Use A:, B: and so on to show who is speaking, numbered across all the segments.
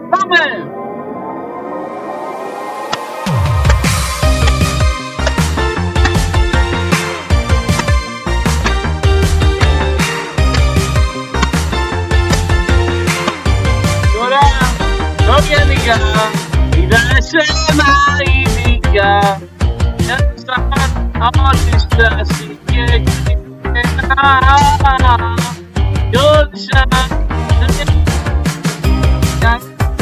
A: Vamos! Organika tidak semaidika yang sangat artisasi kita dosa yang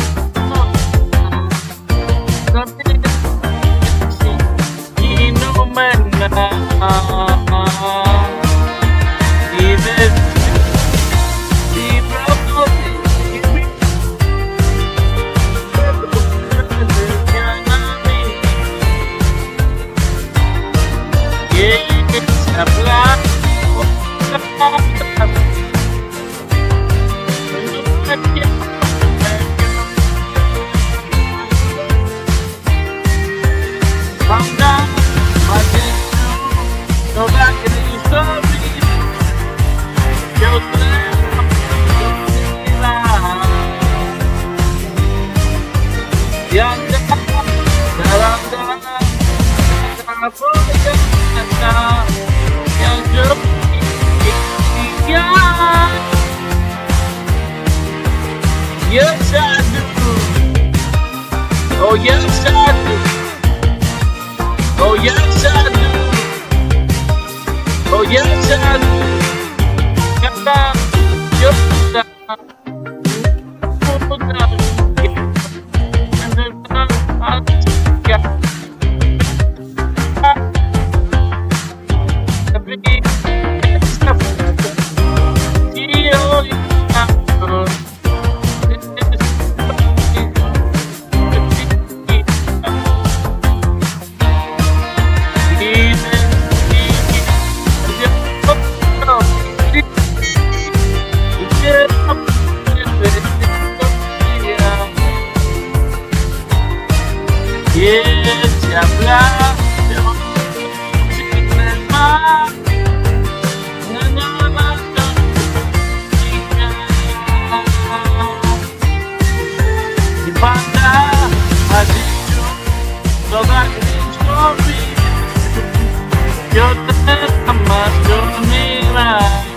A: yes I do. Oh yes I do. Oh yes I do. Oh yes I do. Kata Yoda. Siaplah cinema menamakan jika dipandang hatiku sebagai story jodoh emas gembira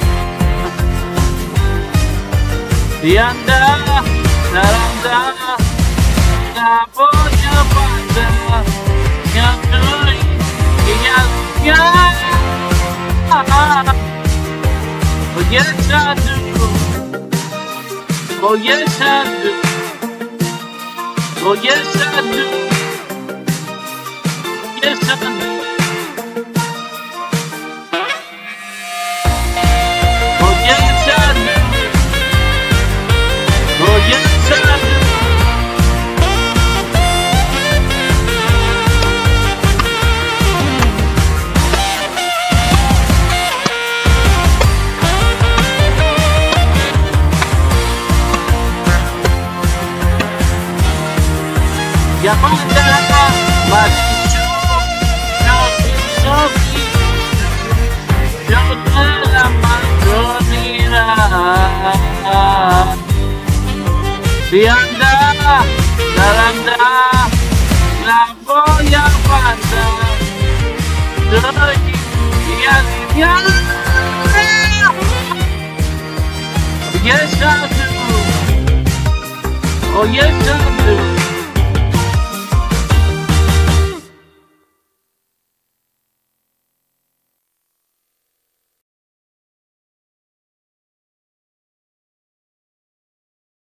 A: tiada saranda tak punya pada yang tulis ingatnya. Oh yes I do. Oh yes I do. Oh yes I do. Yes I do. Oh yes I do. Oh yes I do. Yang pada maju Yogi yang dalam gembira tiada saranda lampu yang pandang dari dia yes I do. Oh yes I do.